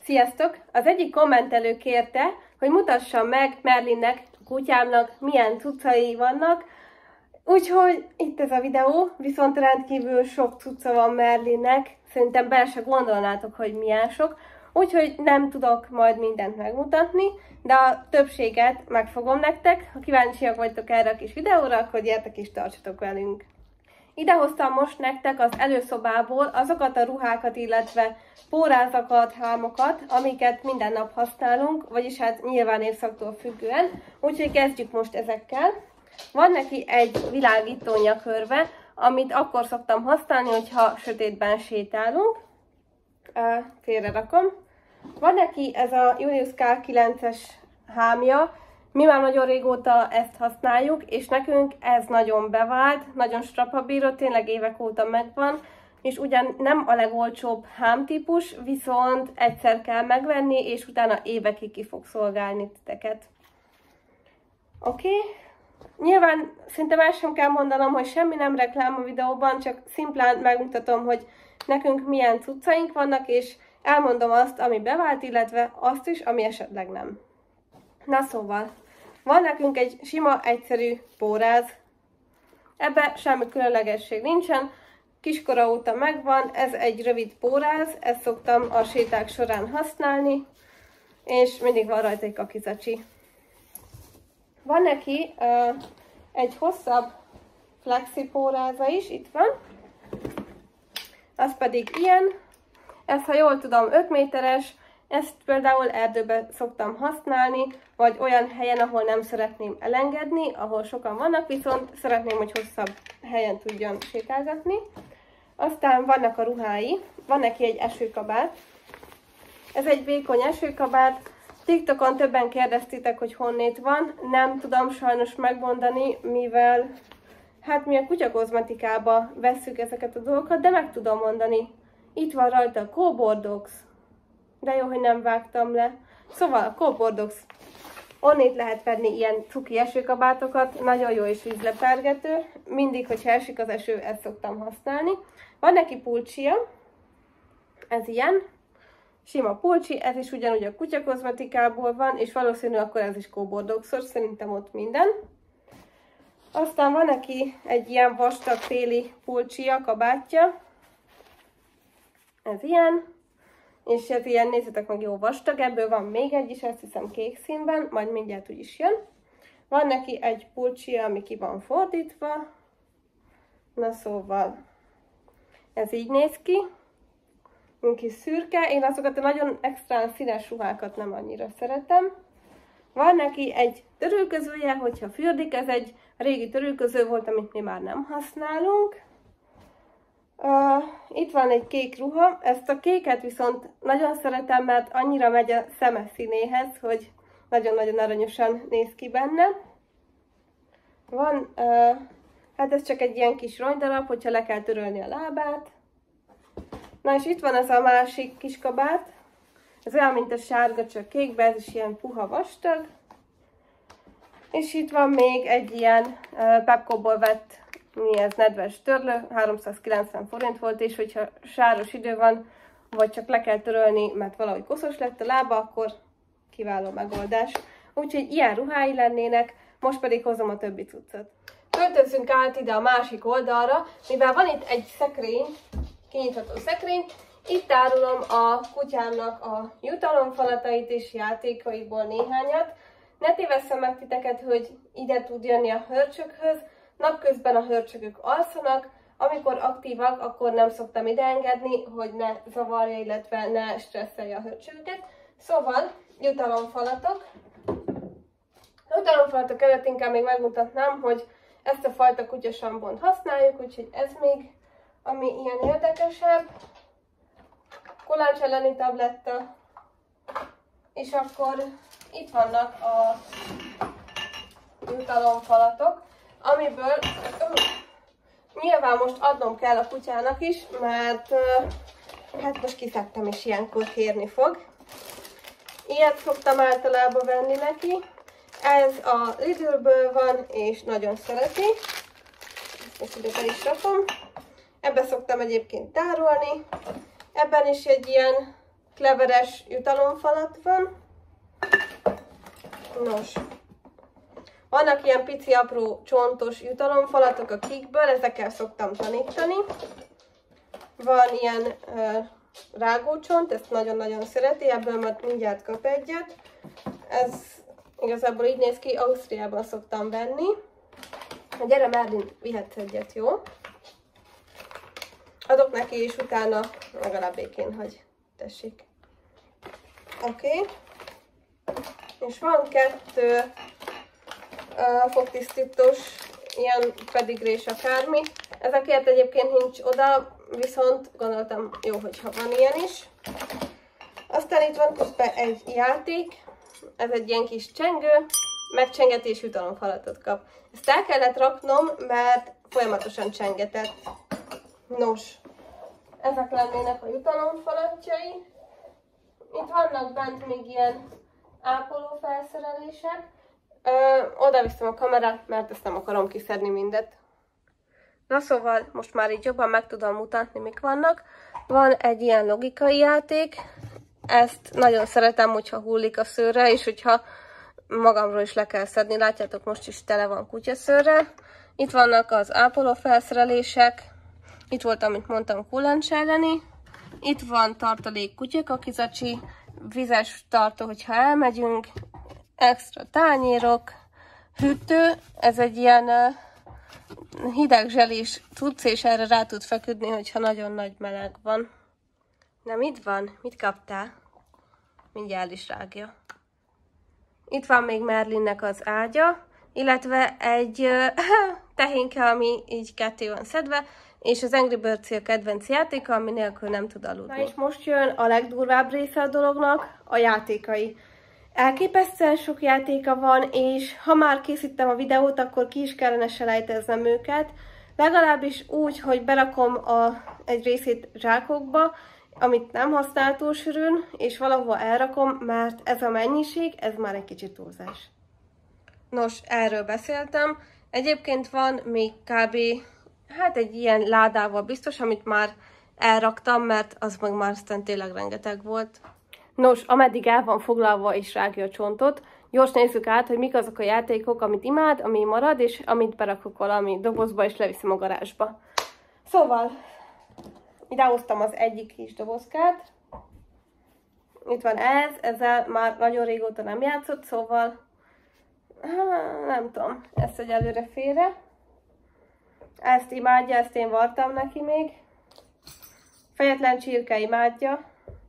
Sziasztok! Az egyik kommentelő kérte, hogy mutassam meg Merlinnek, a kutyámnak milyen cuccai vannak, úgyhogy itt ez a videó, viszont rendkívül sok cucca van Merlinnek, szerintem bele se gondolnátok, hogy milyen sok, úgyhogy nem tudok majd mindent megmutatni, de a többséget megfogom nektek. Ha kíváncsiak vagytok erre a kis videóra, akkor gyertek és tartsatok velünk! Idehoztam most nektek az előszobából azokat a ruhákat, illetve pórázakat, hámokat, amiket minden nap használunk, vagyis hát nyilván évszaktól függően, úgyhogy kezdjük most ezekkel. Van neki egy világító nyakörve, amit akkor szoktam használni, hogyha sötétben sétálunk. Félre rakom. Van neki ez a Julius K9-es hámja. Mi már nagyon régóta ezt használjuk, és nekünk ez nagyon bevált, nagyon strapabíró, tényleg évek óta megvan, és ugyan nem a legolcsóbb hámtípus, viszont egyszer kell megvenni, és utána évekig ki fog szolgálni titeket. Oké. Nyilván szinte már sem kell mondanom, hogy semmi nem reklám a videóban, csak szimplán megmutatom, hogy nekünk milyen cuccaink vannak, és elmondom azt, ami bevált, illetve azt is, ami esetleg nem. Na szóval, van nekünk egy sima, egyszerű póráz. Ebben semmi különlegesség nincsen, kiskora óta megvan, ez egy rövid póráz, ezt szoktam a séták során használni, és mindig van rajta egy kakizacsi. Van neki egy hosszabb flexi póráza is, itt van, az pedig ilyen, ez ha jól tudom 5 méteres, ezt például erdőben szoktam használni, vagy olyan helyen, ahol nem szeretném elengedni, ahol sokan vannak, viszont szeretném, hogy hosszabb helyen tudjon sétálgatni. Aztán vannak a ruhái, van neki egy esőkabát. Ez egy vékony esőkabát. TikTokon többen kérdeztétek, hogy honnét van. Nem tudom sajnos megmondani, mivel hát mi a kutyakozmetikába vesszük ezeket a dolgokat, de meg tudom mondani. Itt van rajta a Cobordox. De jó, hogy nem vágtam le. Szóval a Cobordox. Onnét lehet venni ilyen cuki esőkabátokat. Nagyon jó és vízlepergető. Mindig, hogyha esik az eső, ezt szoktam használni. Van neki pulcsia. Ez ilyen. Sima pulcsi. Ez is ugyanúgy a kutyakozmetikából van, és valószínű akkor ez is Cobordoxos. Szerintem ott minden. Aztán van neki egy ilyen vastag téli pulcsia, kabátja. Ez ilyen. És ez ilyen, nézzétek meg, jó vastag, ebből van még egy is, ezt hiszem kék színben, majd mindjárt úgy is jön. Van neki egy pulcsia, ami ki van fordítva. Na szóval, ez így néz ki. Egy kis szürke, én azokat a nagyon extrán színes ruhákat nem annyira szeretem. Van neki egy törülközője, hogyha fürdik, ez egy régi törülköző volt, amit mi már nem használunk. Itt van egy kék ruha, ezt a kéket viszont nagyon szeretem, mert annyira megy a szeme színéhez, hogy nagyon-nagyon aranyosan néz ki benne. Van, hát ez csak egy ilyen kis rongydarab, hogyha le kell törölni a lábát. Na és itt van az a másik kis kabát, ez olyan, mint a sárga, csak kékbe, ez is ilyen puha vastag. És itt van még egy ilyen Pepco-ból vett, mi ez, nedves törlő, 390 forint volt, és hogyha sáros idő van, vagy csak le kell törölni, mert valahogy koszos lett a lába, akkor kiváló megoldás. Úgyhogy ilyen ruhái lennének, most pedig hozom a többi cuccot. Költözzünk át ide a másik oldalra, mivel van itt egy szekrény, kinyitható szekrény, itt árulom a kutyámnak a jutalomfalatait és játékaiból néhányat. Ne tévesszem meg titeket, hogy ide tud jönni a hörcsökhöz. Napközben a hörcsögök alszanak, amikor aktívak, akkor nem szoktam ide engedni, hogy ne zavarja, illetve ne stresszelje a hörcsögöket. Szóval, jutalomfalatok. A jutalomfalatok előtt inkább még megmutatnám, hogy ezt a fajta kutyasambont használjuk, úgyhogy ez még, ami ilyen érdekesebb. Kuláncs elleni tabletta. És akkor itt vannak a jutalomfalatok, amiből nyilván most adnom kell a kutyának is, mert hát most kiszedtem és ilyenkor kérni fog. Ilyet szoktam általában venni neki. Ez a Lidlből van, és nagyon szereti. Ezt ide be is rakom. Ebbe szoktam egyébként tárolni. Ebben is egy ilyen Cleveres jutalomfalat van. Nos, vannak ilyen pici, apró, csontos jutalomfalatok a Kikből, ezekkel szoktam tanítani. Van ilyen rágócsont, ezt nagyon-nagyon szereti, ebből majd mindjárt kap egyet. Ez igazából így néz ki, Ausztriában szoktam venni. Gyere Merlin, vihetsz egyet, jó? Adok neki, és utána legalább békén hagy. Tessék. Oké. És van 2 fogtisztítós, ilyen pedigrés akármi. Ezekért egyébként nincs oda, viszont gondoltam jó, hogyha van ilyen is. Aztán itt van közben egy játék, ez egy ilyen kis csengő, megcsengetés jutalomfalatot kap. Ezt el kellett raknom, mert folyamatosan csengetett. Nos, ezek lennének a jutalomfalatjai. Itt vannak bent még ilyen ápoló felszerelések. Oda viszem a kamerát, mert ezt nem akarom kiszedni mindet. Na szóval, most már így jobban meg tudom mutatni, mik vannak. Van egy ilyen logikai játék. Ezt nagyon szeretem, hogyha hullik a szőre, és hogyha magamról is le kell szedni. Látjátok, most is tele van kutyaszőrrel. Itt vannak az ápoló felszerelések. Itt volt, amit mondtam, kullancs elleni. Itt van tartalék kutyakakizacsi, vizes tartó, hogyha elmegyünk, extra tányérok, hűtő, ez egy ilyen hideg zselés cucc, és erre rá tud feküdni, hogyha nagyon nagy meleg van. Nem, itt van? Mit kaptál? Mindjárt el is rágja. Itt van még Merlinnek az ágya, illetve egy tehénke, ami így ketté van szedve, és az Angry Birds a kedvenc játéka, ami nélkül nem tud aludni. Na és most jön a legdurvább része a dolognak, a játékai. Elképesztően sok játéka van, és ha már készítem a videót, akkor ki is kellene selejteznem őket. Legalábbis úgy, hogy berakom egy részét zsákokba, amit nem használ túl sűrűn, és valahova elrakom, mert ez a mennyiség, ez már egy kicsit túlzás. Nos, erről beszéltem. Egyébként van még kb. Hát egy ilyen ládával biztos, amit már elraktam, mert az meg már aztán tényleg rengeteg volt. Nos, ameddig el van foglalva és rágja a csontot, gyors nézzük át, hogy mik azok a játékok, amit imád, ami marad, és amit berakok valami dobozba, és leviszem a garázsba. Szóval, ide hoztam az egyik kis dobozkát. Itt van ez, ezzel már nagyon régóta nem játszott, szóval nem tudom, ezt egyelőre félre. Ezt imádja, ezt én vartam neki még. Fejetlen csirke imádja.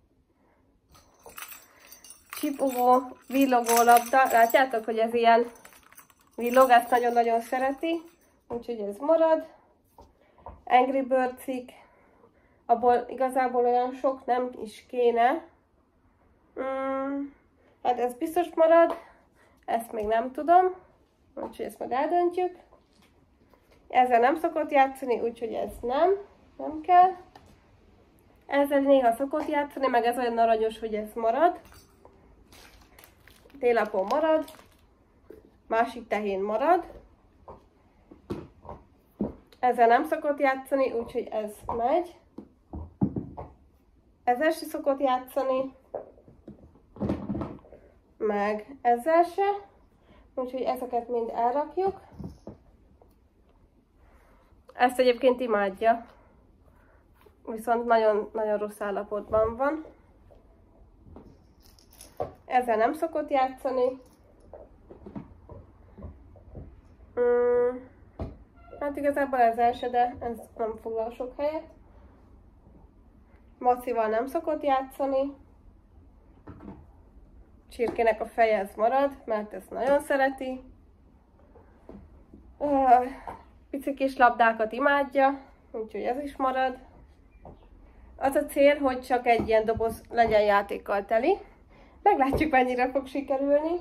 Csipogó, villogó labda. Látjátok, hogy ez ilyen villog, ezt nagyon-nagyon szereti. Úgyhogy ez marad. Angry Birds-ik. Abból igazából olyan sok nem is kéne. Hát ez biztos marad. Ezt még nem tudom. Úgyhogy ezt majd eldöntjük. Ezzel nem szokott játszani, úgyhogy ez nem kell. Ezzel néha szokott játszani, meg ez olyan aranyos, hogy ez marad. Télapó marad. Másik tehén marad. Ezzel nem szokott játszani, úgyhogy ez megy. Ezzel se szokott játszani. Meg ezzel se. Úgyhogy ezeket mind elrakjuk. Ezt egyébként imádja. Viszont nagyon rossz állapotban van. Ezzel nem szokott játszani. Hát igazából ezzel se, de ez nem foglal sok helyet. Macival nem szokott játszani. Csirkének a feje ez marad, mert ezt nagyon szereti. Pici kis labdákat imádja, úgyhogy ez is marad. Az a cél, hogy csak egy ilyen doboz legyen játékkal teli. Meglátjuk, mennyire fog sikerülni.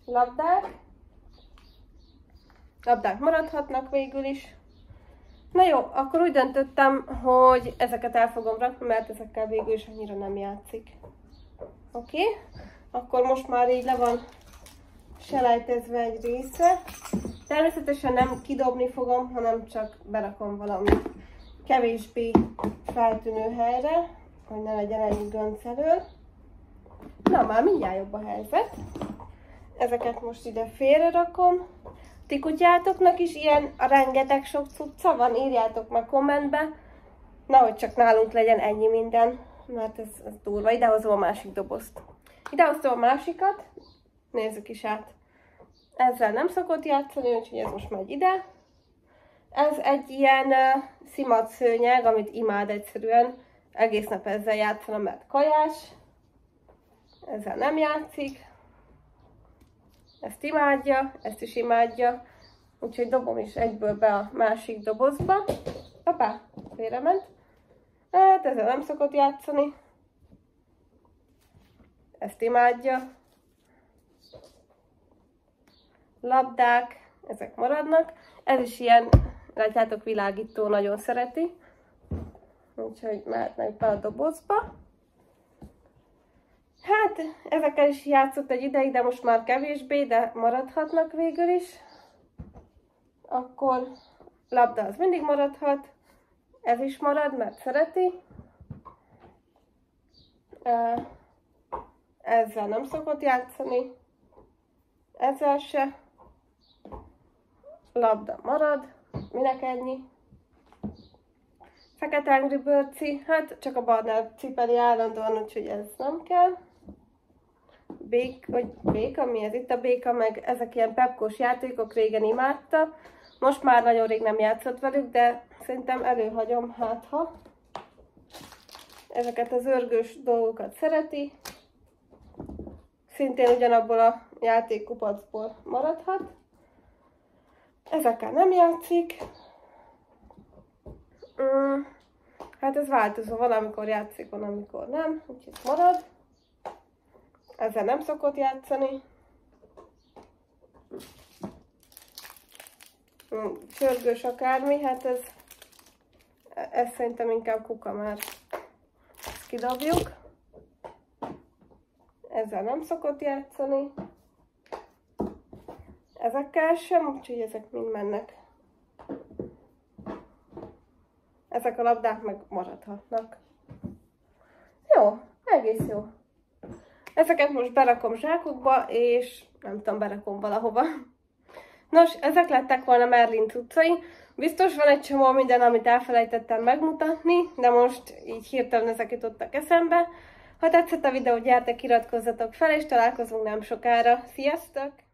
Labdák maradhatnak végül is. Na jó, akkor úgy döntöttem, hogy ezeket el fogom rakni, mert ezekkel végül is annyira nem játszik. Oké, akkor most már így le van selejtezve egy része. Természetesen nem kidobni fogom, hanem csak berakom valami kevésbé feltűnő helyre, hogy ne legyen ennyi gönc elől. már mindjárt jobb a helyzet. Ezeket most ide félre rakom. Ti kutyátoknak is ilyen rengeteg sok cucca van? Írjátok meg kommentbe. Nehogy csak nálunk legyen ennyi minden, mert ez durva. Idehozom a másik dobozt. Idehoztam a másikat. Nézzük is át. Ezzel nem szokott játszani, úgyhogy ez most megy ide. Ez egy ilyen szimat szőnyeg, amit imád egyszerűen. Egész nap ezzel játszana, mert kajás. Ezzel nem játszik. Ezt imádja, ezt is imádja. Úgyhogy dobom is egyből be a másik dobozba. Hoppá, félrement. Hát ezzel nem szokott játszani. Ezt imádja. Labdák, ezek maradnak. Ez is ilyen, látjátok, világító, nagyon szereti. Úgyhogy mehetnek be a dobozba. Hát, ezekkel is játszott egy ideig, de most már kevésbé, de maradhatnak végül is. Akkor labda az mindig maradhat. Ez is marad, mert szereti. Ezzel nem szokott játszani. Ezzel se. Labda marad. Minek ennyi? Fekete Angry Birds-i, hát csak a barnát cipeli állandóan, úgyhogy ez nem kell. Béka, mi ez itt a béka, meg ezek ilyen pepkós játékok, régen imádta. Most már nagyon rég nem játszott velük, de szerintem előhagyom, hát ha. Ezeket az örgős dolgokat szereti. Szintén ugyanabból a játékkupacból maradhat. Ezekkel nem játszik. Hát ez változó, valamikor játszik, valamikor nem, úgyhogy marad. Ezzel nem szokott játszani. Sörgős akármi, hát ez szerintem inkább kuka már. Ezt kidobjuk. Ezzel nem szokott játszani. Ezekkel sem, úgyhogy ezek mind mennek. Ezek a labdák meg maradhatnak. Jó, egész jó. Ezeket most berakom zsákokba, és nem tudom, berakom valahova. Nos, ezek lettek volna Merlin cuccai. Biztos van egy csomó minden, amit elfelejtettem megmutatni, de most így hirtelen ezek jutottak eszembe. Ha tetszett a videó, gyertek, iratkozzatok fel, és találkozunk nem sokára. Sziasztok!